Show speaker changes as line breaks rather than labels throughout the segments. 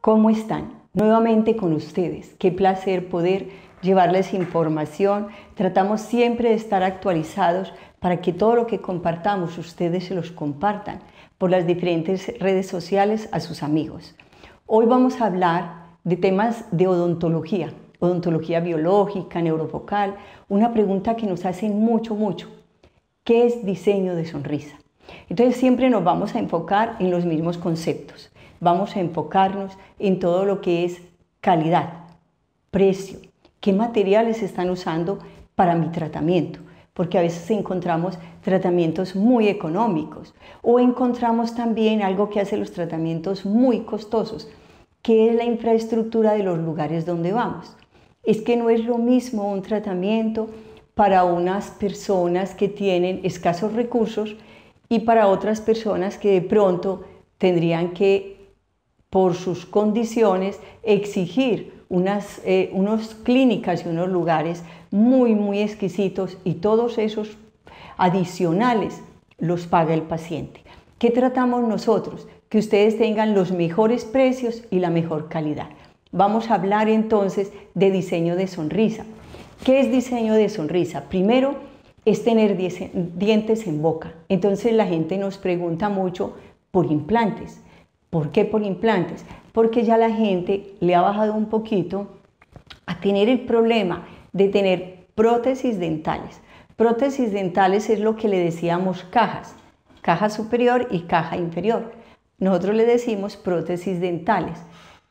¿Cómo están? Nuevamente con ustedes. Qué placer poder llevarles información. Tratamos siempre de estar actualizados para que todo lo que compartamos ustedes se los compartan por las diferentes redes sociales a sus amigos. Hoy vamos a hablar de temas de odontología biológica, neurofocal, una pregunta que nos hacen mucho. ¿Qué es diseño de sonrisa? Entonces siempre nos vamos a enfocar en los mismos conceptos. Vamos a enfocarnos en todo lo que es calidad, precio, qué materiales están usando para mi tratamiento, porque a veces encontramos tratamientos muy económicos o encontramos también algo que hace los tratamientos muy costosos, que es la infraestructura de los lugares donde vamos. Es que no es lo mismo un tratamiento para unas personas que tienen escasos recursos y para otras personas que de pronto tendrían que, por sus condiciones, exigir unas clínicas y unos lugares muy exquisitos, y todos esos adicionales los paga el paciente. ¿Qué tratamos nosotros? Que ustedes tengan los mejores precios y la mejor calidad. Vamos a hablar entonces de diseño de sonrisa. ¿Qué es diseño de sonrisa? Primero es tener dientes en boca. Entonces la gente nos pregunta mucho por implantes. ¿Por qué por implantes? Porque ya la gente le ha bajado un poquito a tener el problema de tener prótesis dentales. Prótesis dentales es lo que le decíamos cajas, caja superior y caja inferior. Nosotros le decimos prótesis dentales.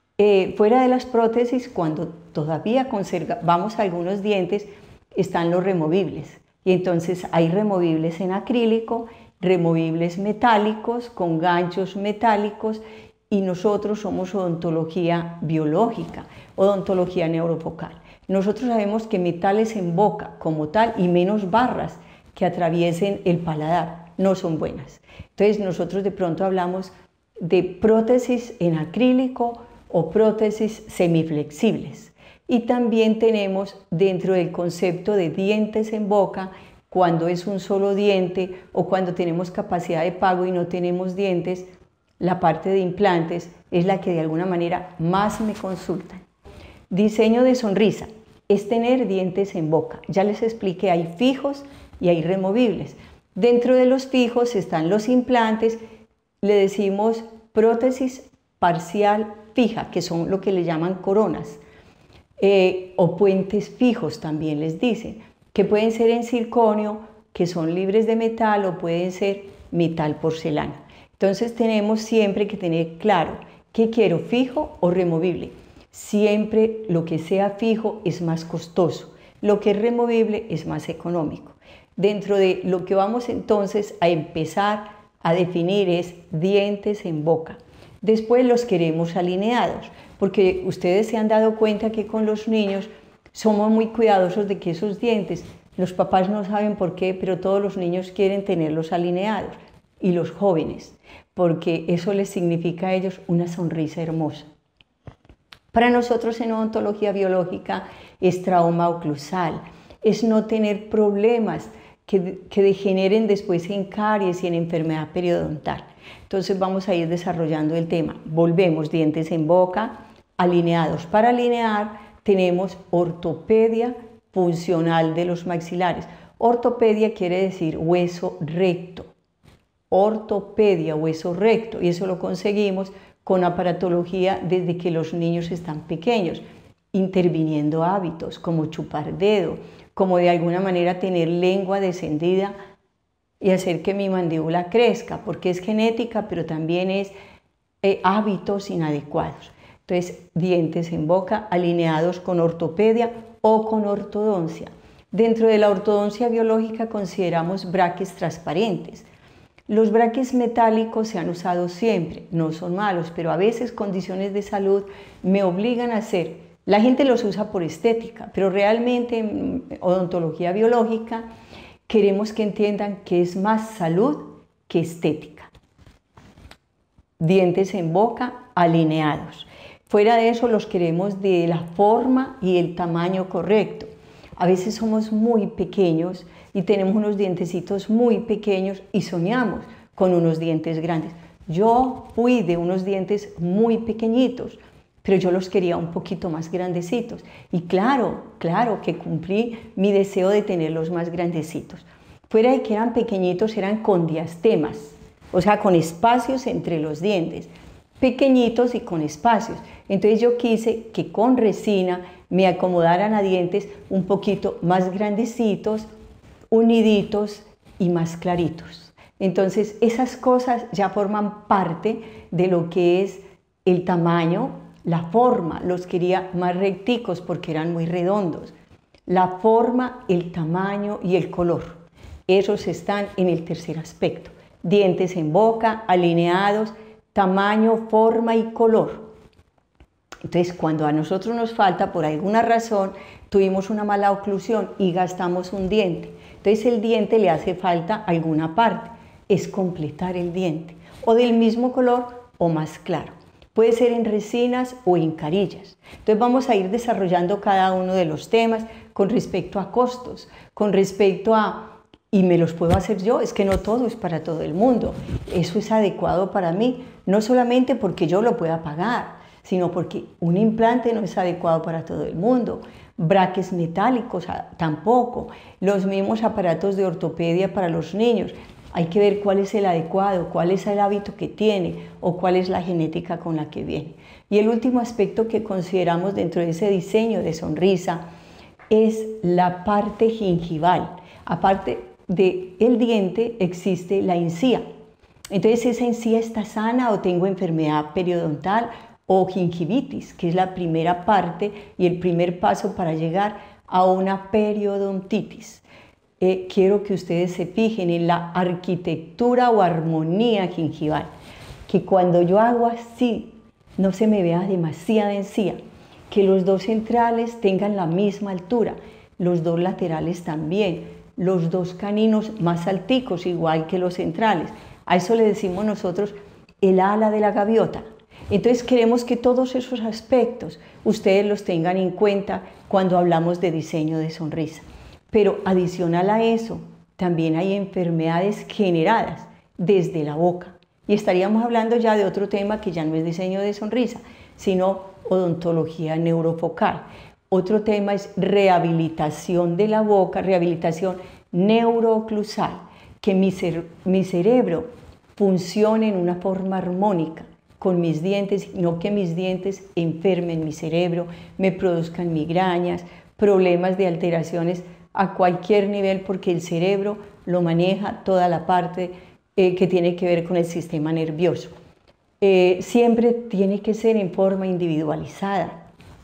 Fuera de las prótesis, cuando todavía conservamos algunos dientes, están los removibles. Y entonces hay removibles en acrílico, removibles metálicos, con ganchos metálicos, y nosotros somos odontología biológica, odontología neurofocal. Nosotros sabemos que metales en boca como tal y menos barras que atraviesen el paladar no son buenas. Entonces nosotros de pronto hablamos de prótesis en acrílico o prótesis semiflexibles. Y también tenemos dentro del concepto de dientes en boca, cuando es un solo diente o cuando tenemos capacidad de pago y no tenemos dientes, la parte de implantes es la que de alguna manera más me consultan. Diseño de sonrisa es tener dientes en boca. Ya les expliqué, hay fijos y hay removibles. Dentro de los fijos están los implantes, le decimos prótesis parcial fija, que son lo que le llaman coronas, o puentes fijos también les dicen, que pueden ser en circonio, que son libres de metal, o pueden ser metal porcelana. Entonces tenemos siempre que tener claro qué quiero, fijo o removible. Siempre lo que sea fijo es más costoso, lo que es removible es más económico. Dentro de lo que vamos entonces a empezar a definir es dientes en boca. Después los queremos alineados, porque ustedes se han dado cuenta que con los niños somos muy cuidadosos de que esos dientes, los papás no saben por qué, pero todos los niños quieren tenerlos alineados, y los jóvenes, porque eso les significa a ellos una sonrisa hermosa. Para nosotros en odontología biológica es trauma oclusal, es no tener problemas que degeneren después en caries y en enfermedad periodontal. Entonces vamos a ir desarrollando el tema. Volvemos, dientes en boca, alineados. Para alinear tenemos ortopedia funcional de los maxilares. Ortopedia quiere decir hueso recto. Ortopedia, hueso recto, y eso lo conseguimos con aparatología desde que los niños están pequeños, interviniendo hábitos como chupar dedo, como de alguna manera tener lengua descendida y hacer que mi mandíbula crezca, porque es genética, pero también es hábitos inadecuados. Entonces, dientes en boca alineados con ortopedia o con ortodoncia. Dentro de la ortodoncia biológica consideramos braques transparentes. Los braques metálicos se han usado siempre, no son malos, pero a veces condiciones de salud me obligan a hacer. La gente los usa por estética, pero realmente en odontología biológica queremos que entiendan que es más salud que estética. Dientes en boca alineados. Fuera de eso los queremos de la forma y el tamaño correcto. A veces somos muy pequeños y tenemos unos dientecitos muy pequeños y soñamos con unos dientes grandes. Yo fui de unos dientes muy pequeñitos pero yo los quería un poquito más grandecitos. Y claro que cumplí mi deseo de tenerlos más grandecitos. Fuera de que eran pequeñitos, eran con diastemas, o sea, con espacios entre los dientes, pequeñitos y con espacios. Entonces yo quise que con resina me acomodaran a dientes un poquito más grandecitos, uniditos y más claritos. Entonces esas cosas ya forman parte de lo que es el tamaño, la forma. Los quería más recticos porque eran muy redondos. La forma, el tamaño y el color. Esos están en el tercer aspecto. Dientes en boca, alineados, tamaño, forma y color. Entonces, cuando a nosotros nos falta, por alguna razón, tuvimos una mala oclusión y gastamos un diente. Entonces, el diente le hace falta alguna parte. Es completar el diente. O del mismo color o más claro. Puede ser en resinas o en carillas. Entonces, vamos a ir desarrollando cada uno de los temas con respecto a costos, con respecto a... Y me los puedo hacer yo, es que no todo es para todo el mundo. Eso es adecuado para mí, no solamente porque yo lo pueda pagar, sino porque un implante no es adecuado para todo el mundo. Braques metálicos tampoco. Los mismos aparatos de ortopedia para los niños. Hay que ver cuál es el adecuado, cuál es el hábito que tiene o cuál es la genética con la que viene. Y el último aspecto que consideramos dentro de ese diseño de sonrisa es la parte gingival. Aparte del diente existe la encía. Entonces esa encía está sana o tengo enfermedad periodontal o gingivitis, que es la primera parte y el primer paso para llegar a una periodontitis. Quiero que ustedes se fijen en la arquitectura o armonía gingival, que cuando yo hago así no se me vea demasiada encía, que los dos centrales tengan la misma altura, los dos laterales también, los dos caninos más alticos, igual que los centrales. A eso le decimos nosotros el ala de la gaviota. Entonces queremos que todos esos aspectos ustedes los tengan en cuenta cuando hablamos de diseño de sonrisa. Pero adicional a eso, también hay enfermedades generadas desde la boca. Y estaríamos hablando ya de otro tema que ya no es diseño de sonrisa, sino odontología neurofocal. Otro tema es rehabilitación de la boca, rehabilitación neurooclusal, que mi cerebro funcione en una forma armónica con mis dientes, no que mis dientes enfermen mi cerebro, me produzcan migrañas, problemas de alteraciones a cualquier nivel, porque el cerebro lo maneja toda la parte que tiene que ver con el sistema nervioso. Siempre tiene que ser en forma individualizada.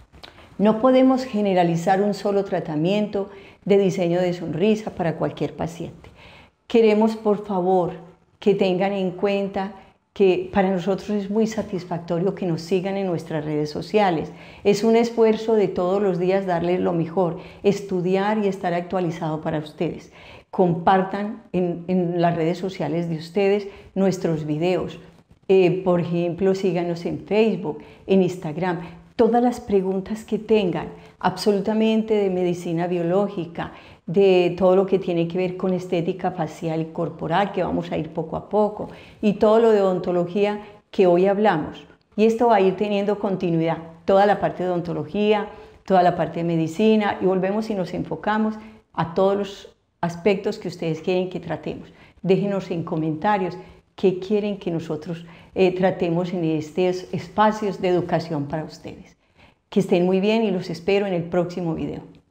No podemos generalizar un solo tratamiento de diseño de sonrisa para cualquier paciente. Queremos, por favor, que tengan en cuenta que para nosotros es muy satisfactorio que nos sigan en nuestras redes sociales. Es un esfuerzo de todos los días darles lo mejor, estudiar y estar actualizado para ustedes. Compartan en las redes sociales de ustedes nuestros videos. Por ejemplo, síganos en Facebook, en Instagram. Todas las preguntas que tengan, absolutamente de medicina biológica, de todo lo que tiene que ver con estética facial y corporal, que vamos a ir poco a poco, y todo lo de odontología que hoy hablamos. Y esto va a ir teniendo continuidad, toda la parte de odontología, toda la parte de medicina, y volvemos y nos enfocamos a todos los aspectos que ustedes quieren que tratemos. Déjenos en comentarios qué quieren que nosotros tratemos en estos espacios de educación para ustedes. Que estén muy bien y los espero en el próximo video.